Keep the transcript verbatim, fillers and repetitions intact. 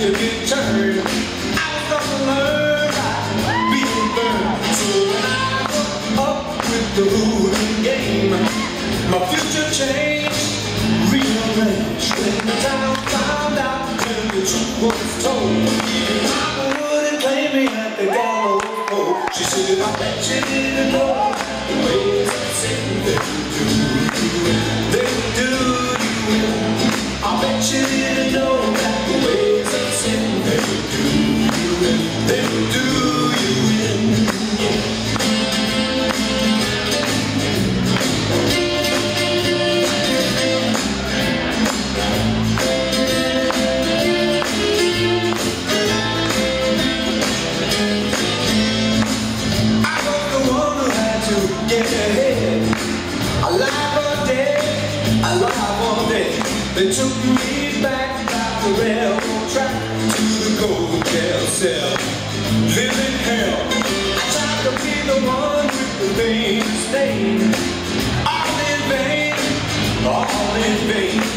took a turn. I was gonna learn by being burned. So when I hooked up with the hooligan game, my future changed, rearranged. When the town found out when the truth was told, even Mama wouldn't claim me at the gallows pole. She said, I bet you didn't know the ways of sin they would do you, they would do you. I bet you didn't know that the ways of sin they would do you, they would do you in. Yeah. Get ahead, alive or dead, alive or dead. They took me back by the railroad track to the gold jail cell, living hell. I tried to be the one with the vein stain, all in vain, all in vain.